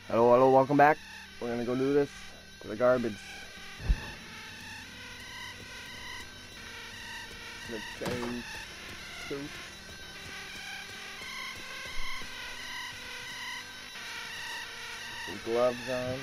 Hello, hello, welcome back. We're gonna go do this to the garbage. Let's change suits. Some gloves on.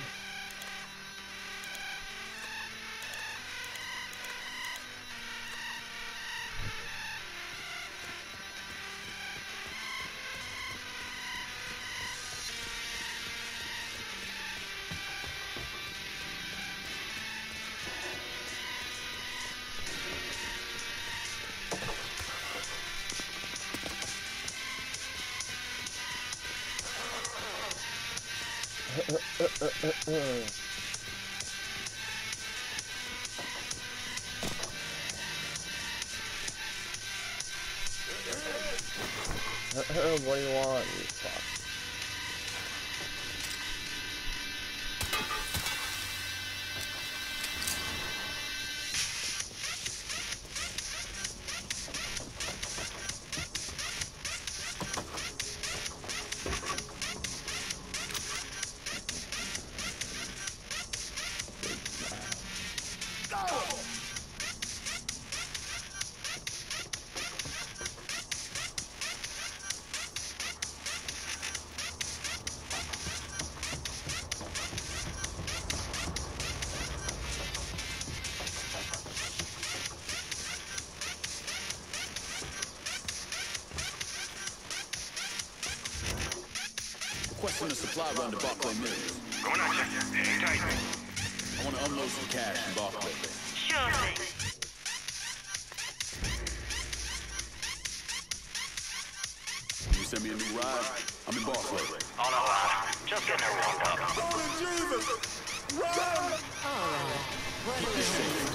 What do you want, you fuck? Requesting a supply run to Barclay Mills. Going on, Chester. Hang tight. I want to unload some cash from Barclay. Sure thing. Can you send me a new ride? I'm in Barclay. On a lot. Just getting her warmed up. Keep this safe.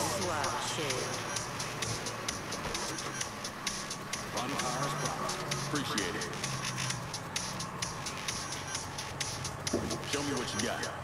Run cars, appreciate it. Show me what you got.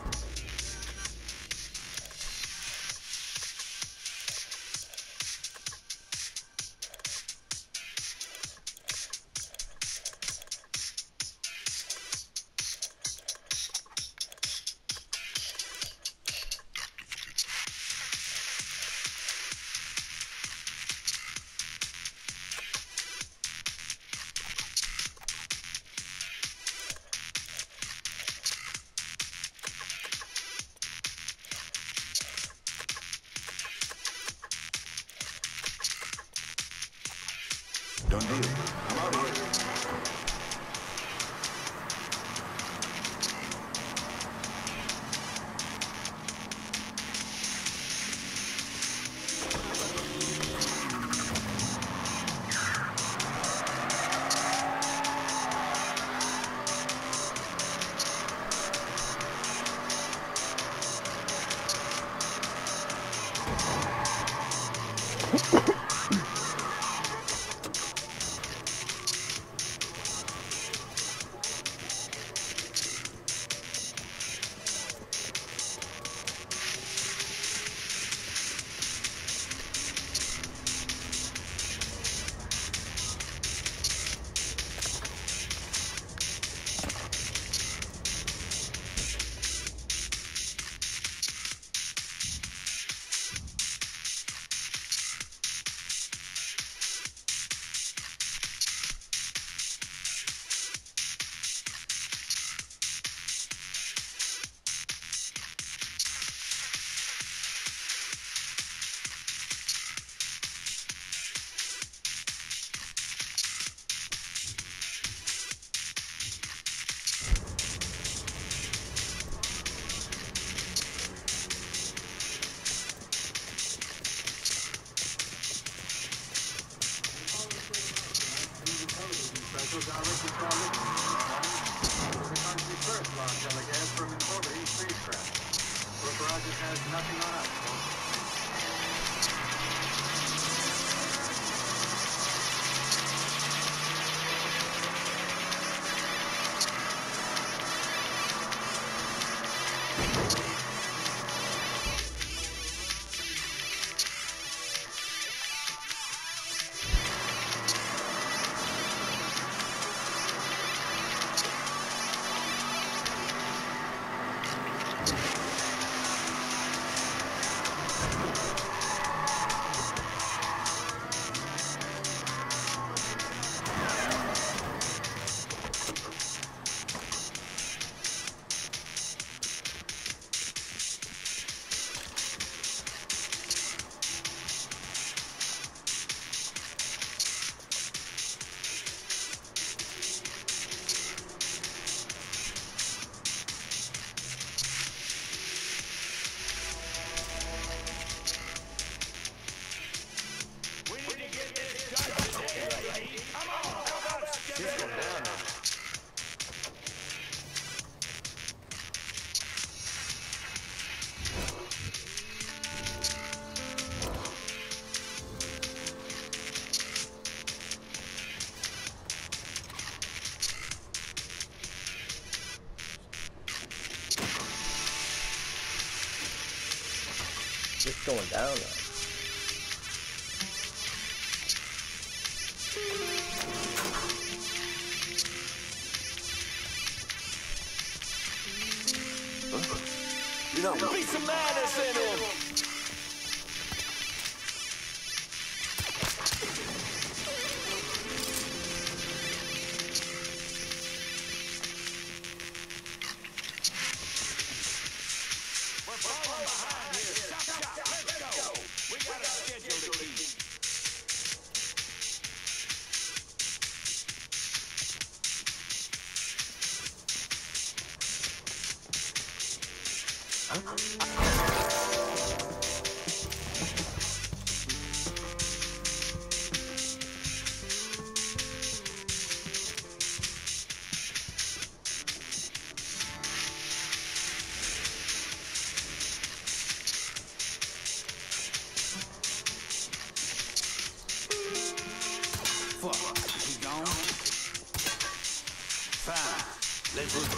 Done deal. I'm out of here. Has nothing on us, folks. just going down now. You know, beat some madness in him. We're falling behind here. Chop, let's go. We got a schedule to keep. Fuck, he gone? Fine, let's do it.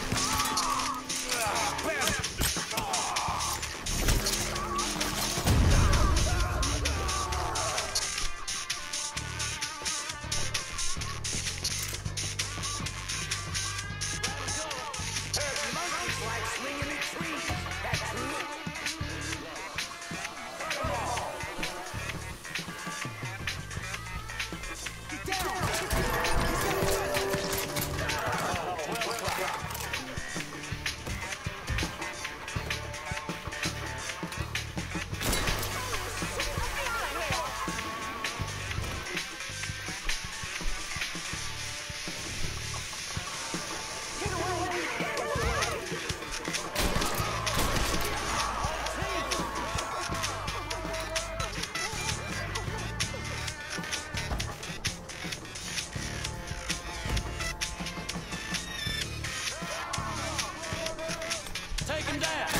Take him down.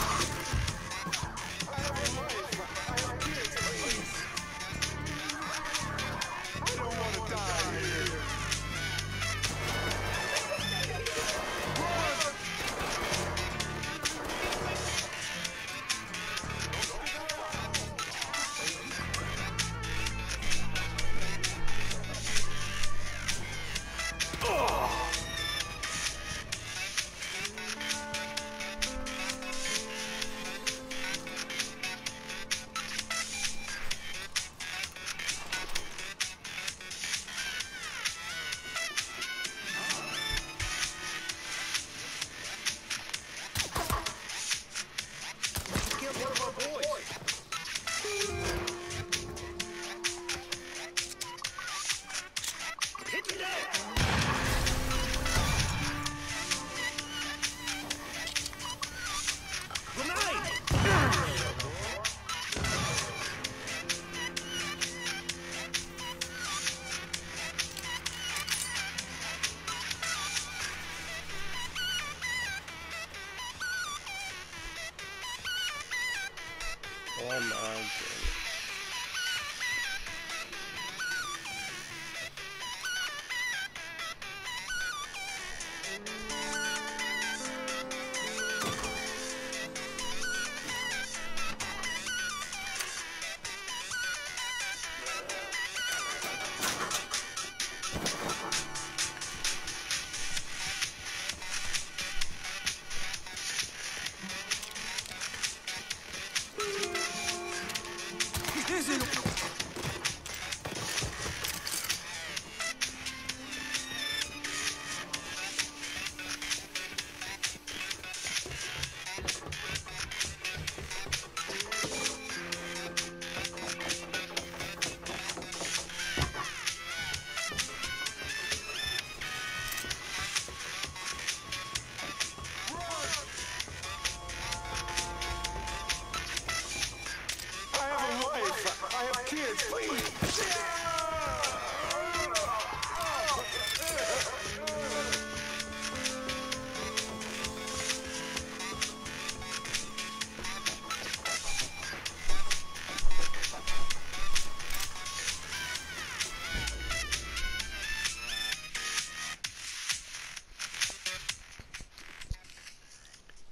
Oh my goodness.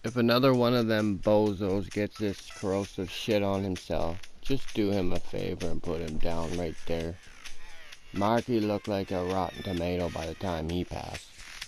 If another one of them bozos gets this corrosive shit on himself, just do him a favor and put him down right there. Marky looked like a rotten tomato by the time he passed.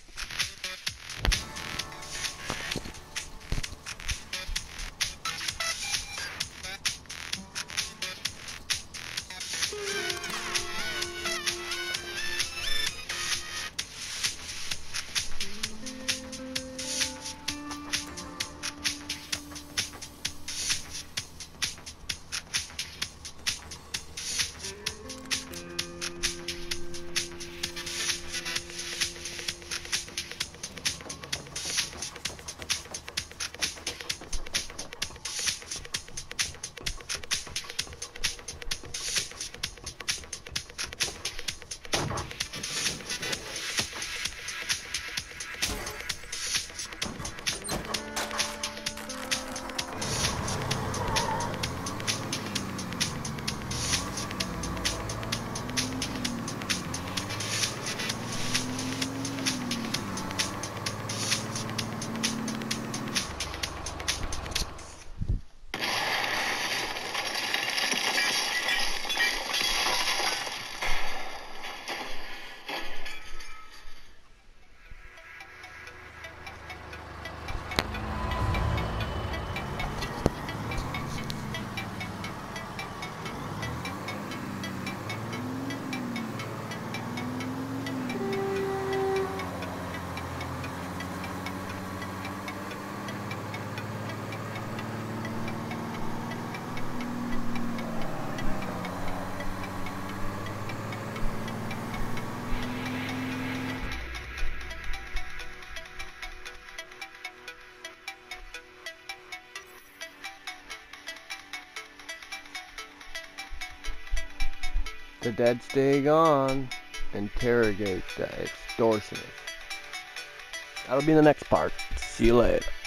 The dead stay gone. Interrogate the extortionist. That'll be the next part. See you later.